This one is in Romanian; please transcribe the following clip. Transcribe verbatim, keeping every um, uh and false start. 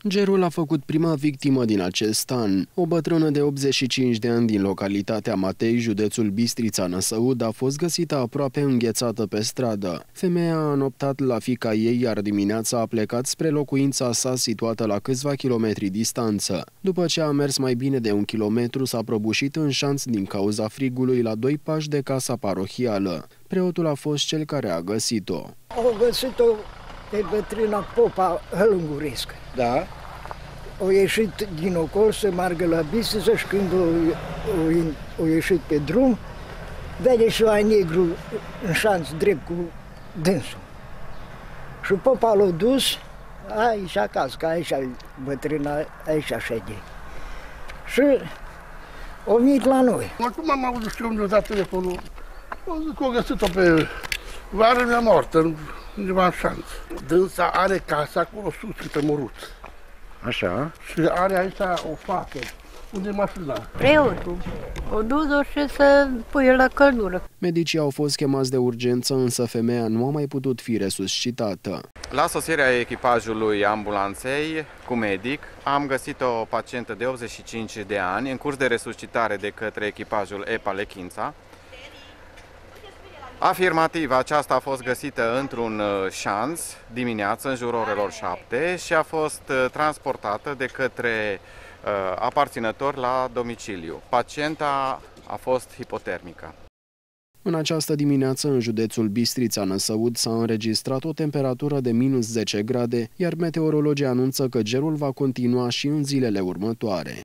Gerul a făcut prima victimă din acest an. O bătrână de optzeci și cinci de ani din localitatea Matei, județul Bistrița Năsăud, a fost găsită aproape înghețată pe stradă. Femeia a înoptat la fiica ei, iar dimineața a plecat spre locuința sa situată la câțiva kilometri distanță. După ce a mers mai bine de un kilometru, s-a prăbușit în șanț din cauza frigului la doi pași de casa parohială. Preotul a fost cel care a găsit-o. Au găsit-o pe bătrâna Popa Hălungurescu. Da? Au ieșit din ocol să meargă la Bistrița și când au, au, au ieșit pe drum, vede și la negru în șanț drept cu dânsul. Și Popa l-a dus aici acasă, că aici bătrâna, aici șede. Și au venit la noi. Acum am auzit și eu unde dat telefonul. Am zis că au găsit-o pe vară mea moartă, undeva în șanț. Dânsa are casa acolo sus, pe Morut. Așa? Și are aici o fată. Unde e mașina? Preotul. O dus-o și să pui la căldură. Medicii au fost chemați de urgență, însă femeia nu a mai putut fi resuscitată. La sosirea echipajului ambulanței cu medic am găsit o pacientă de optzeci și cinci de ani în curs de resuscitare de către echipajul E P A Lechința. Afirmativ, aceasta a fost găsită într-un șanț dimineață, în jurul orelor șapte, și a fost transportată de către uh, aparținători la domiciliu. Pacienta a fost hipotermică. În această dimineață, în județul Bistrița Năsăud, s-a înregistrat o temperatură de minus zece grade, iar meteorologii anunță că gerul va continua și în zilele următoare.